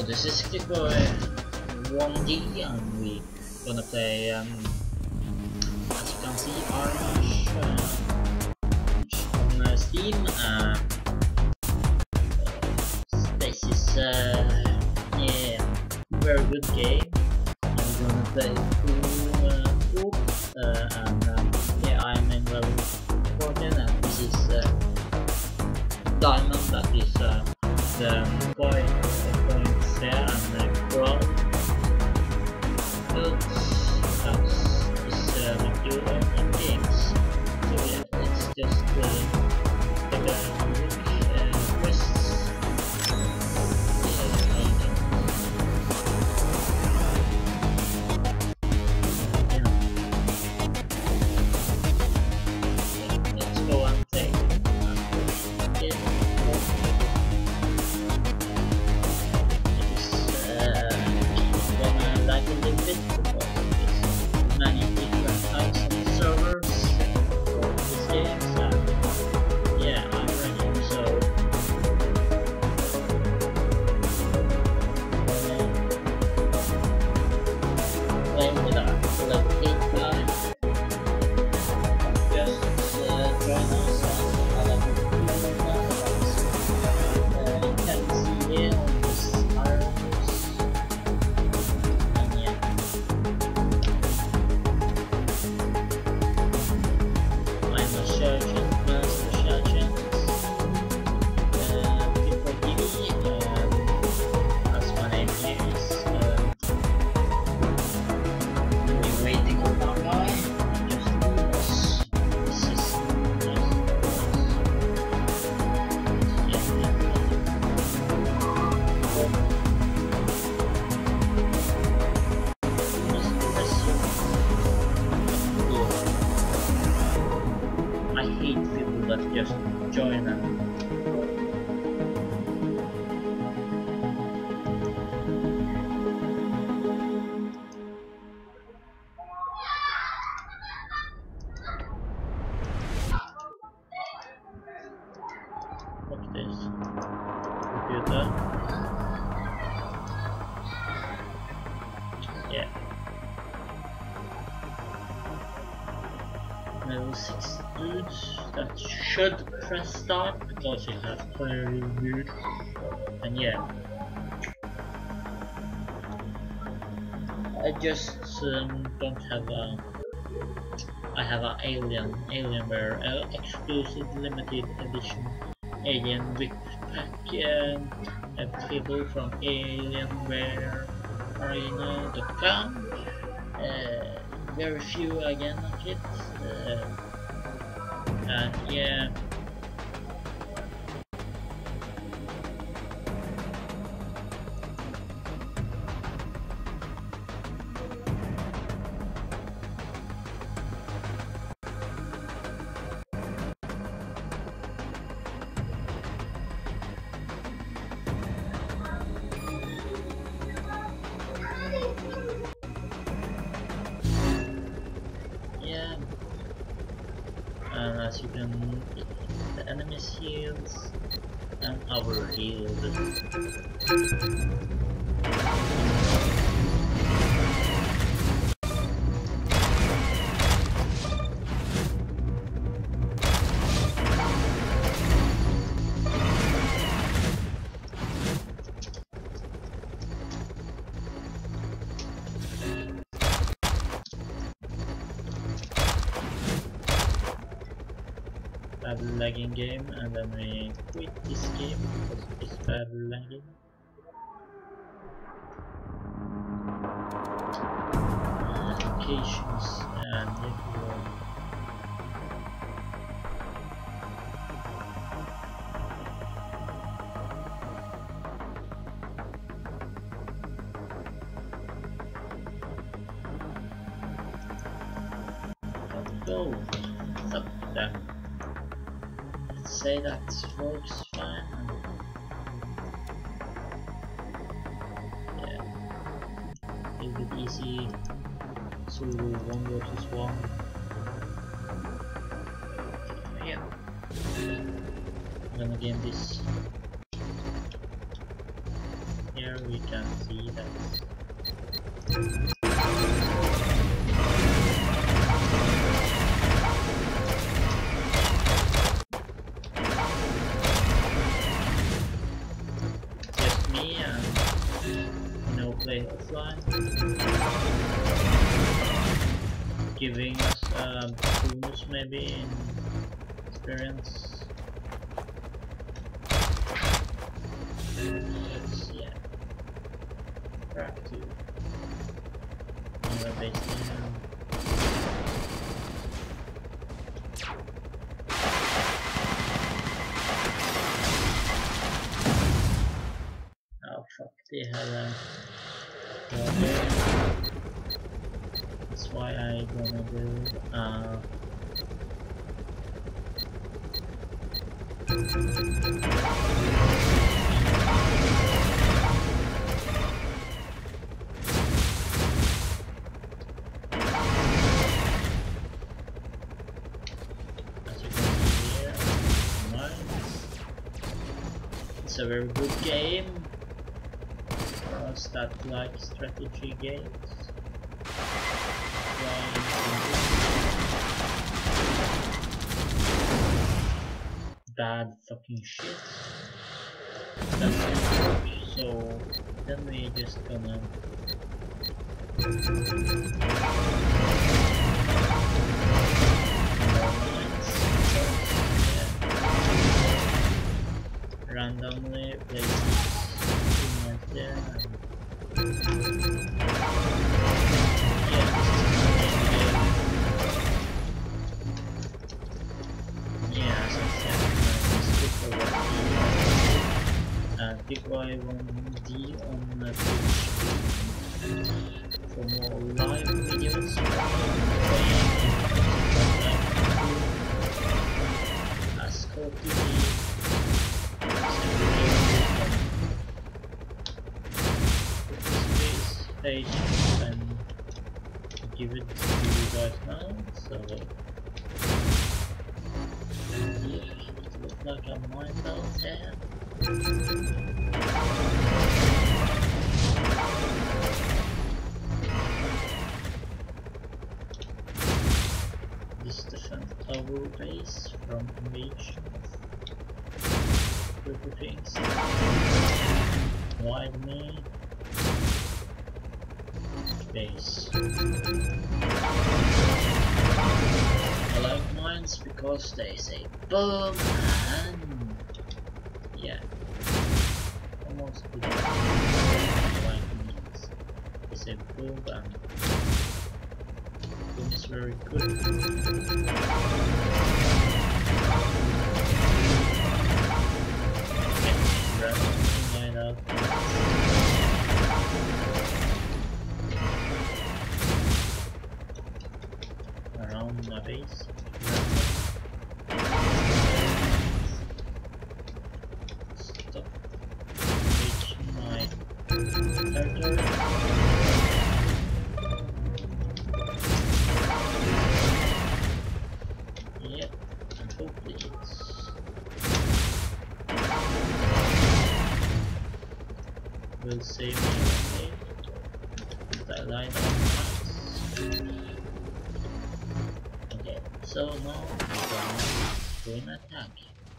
this is klikboy1d and we gonna play as you can see AirMech on Steam. This is yeah, very good game. I'm gonna play through and yeah, I'm in level 14 and this is Diamond, that is the points there, and the ground builds, that's what you learn in games. So yeah, let's just take a quests. Let's go and take like a little bit because there's many different types of servers for this game, so yeah, I'm ready. So playing with our level 8 guy. Just join us and level 2 guy. You can see here on this arrows. Master Sergeant, klikboy1d, that's my name here is, we're waiting on our guy, just do this, this is nice. I hate people that just join them. What's this? Computer. Yeah. Level 6 dudes that should press start because it has very good, and yeah, I just don't have a. I have an Alienware exclusive limited edition Alien Whip Pack available from Alienware.com. Very few again of it, and yeah, and as you can see, the enemy's heals and our heal. Bad lagging game, and then we quit this game because it's bad lagging. Applications and everywhere. Go. Stop that. Say that works fine. Yeah, a little bit easy. So 1 versus 1. Yeah. I'm gonna game this. Yeah. here we can see that just me and no play offline, giving us a bonus maybe in experience. Let's track to another base now. Oh fuck, they have a water. That's why I gonna build as you can see here, mines. It's a very good game for us that like strategy games. Bad fucking shit. So then we just gonna randomly place this right there and klikboy1d on Twitch for more live videos. Ask how to be this page and give it to you guys now. So it looks like a mine belt there. This defense tower base from invasion of group of things. Wide me base. I like mines because they say boom and yeah. Almost like means they say boom and boom is very good. Light up. Around my base. Stop. Reach my territory. Yep, and hopefully will save me one day. That light on. Okay, so now we're going to an attack.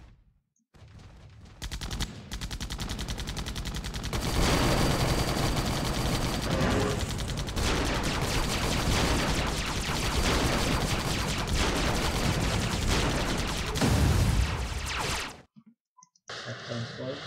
That sounds well.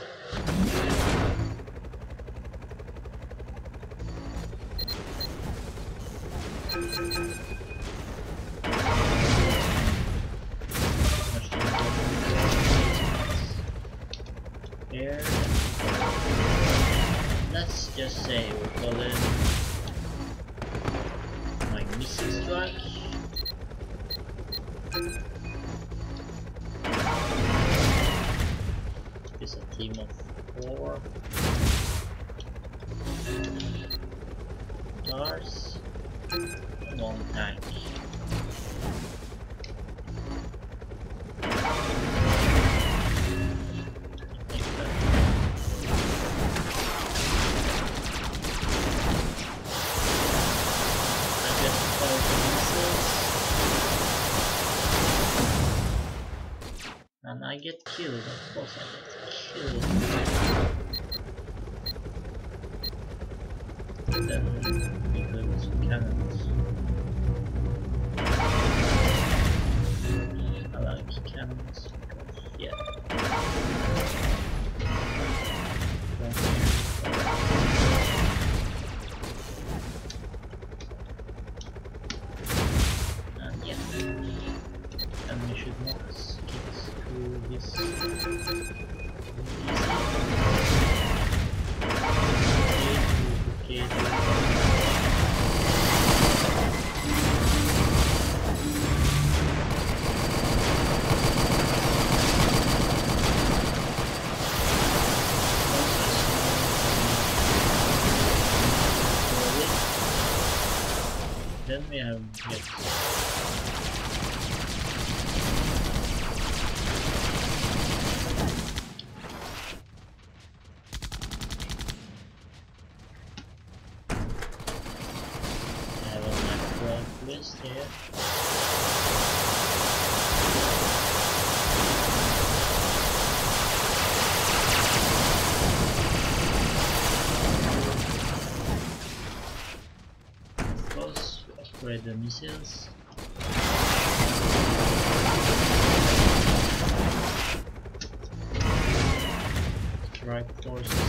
Here, let's just say we call it my missile strike. It's a team of 4 stars and 1 tank. I get killed, of course I get killed. Then we go to cannons. I like cannons because, yeah. And yeah. And we should not skip through this. Okay. Then we have hits. I have on my front list here. Upgrade the missiles. Strike forces.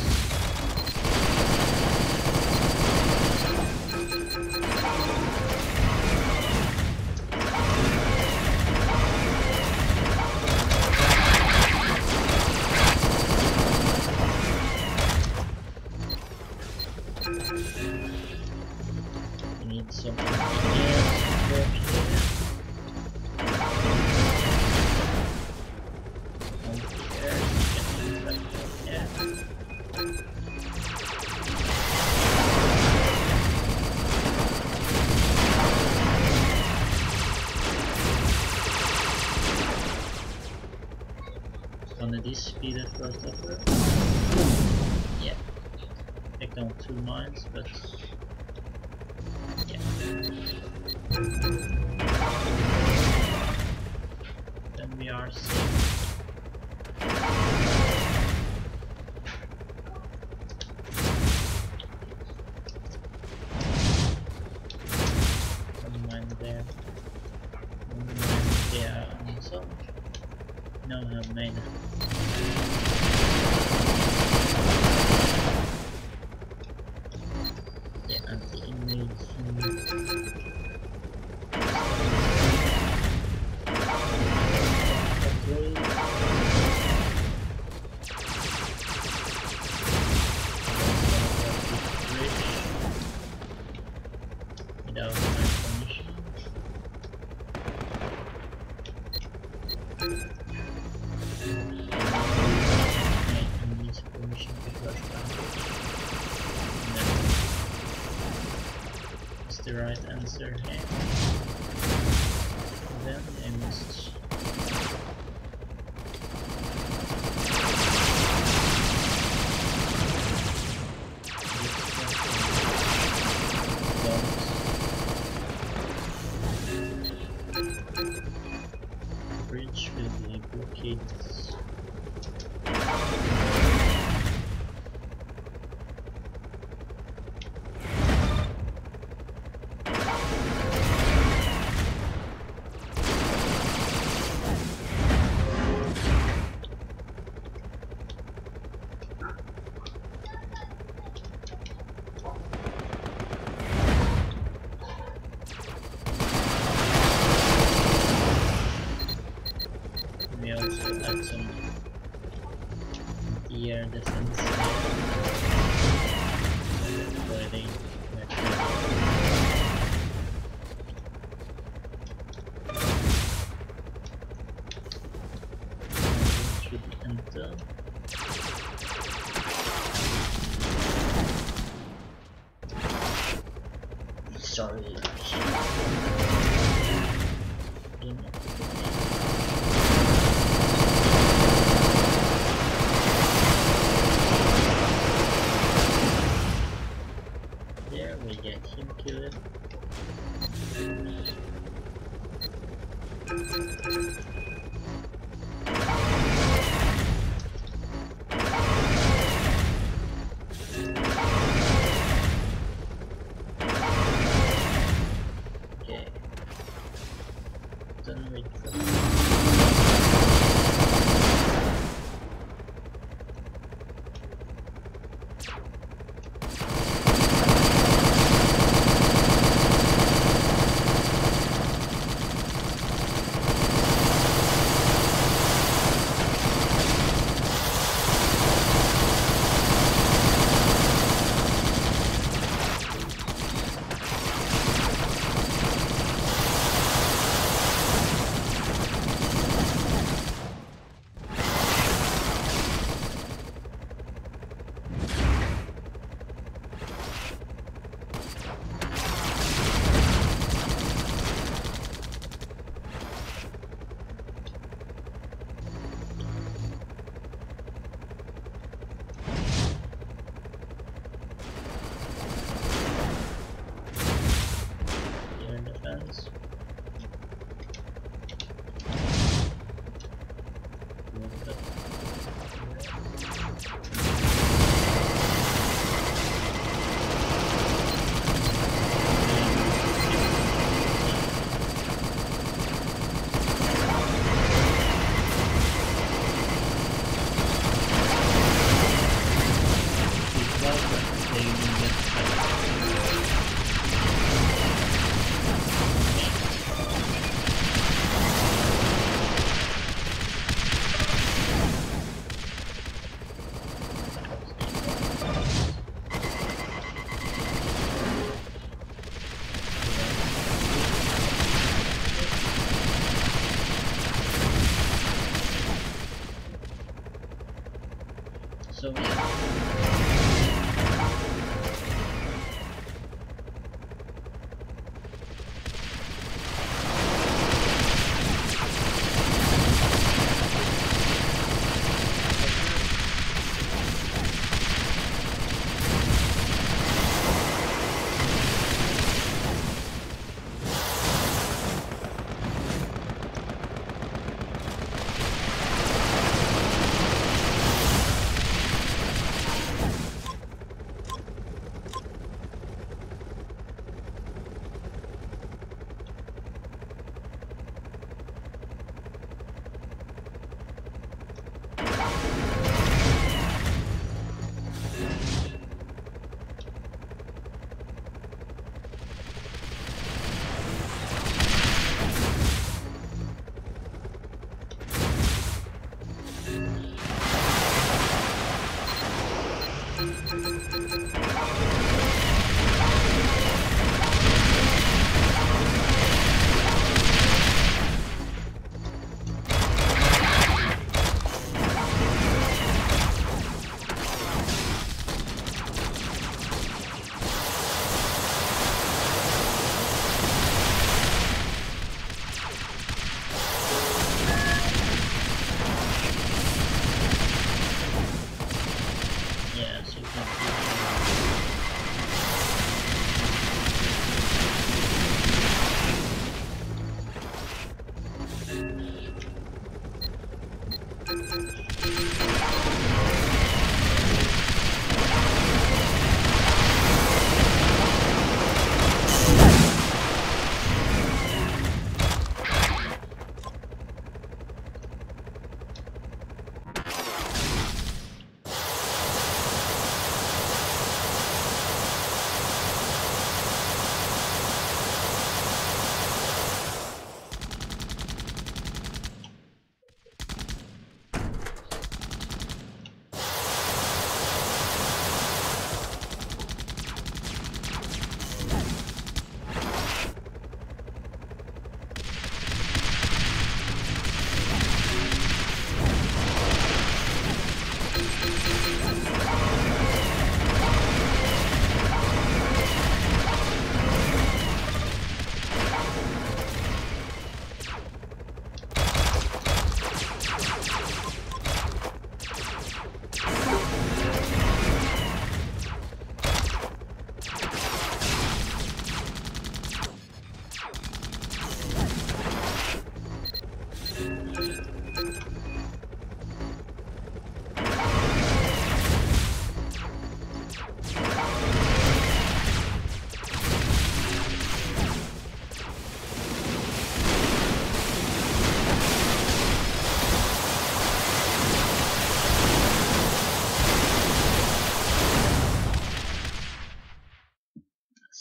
We need something to Gonna this be the first effort? Yeah. Take down 2 mines, but yeah. Then we are safe. One mine there. One mine there also. No, I have made it. Yeah, anti-image. Without my permission. Permission to flush down. No. It's the right answer here. Then I must bridge will be blockaded. We also add some air defense avoiding should enter. Sorry. There we get him killed.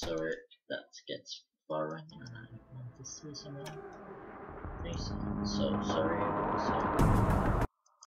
sorry that gets boring and I want to see someone. So sorry.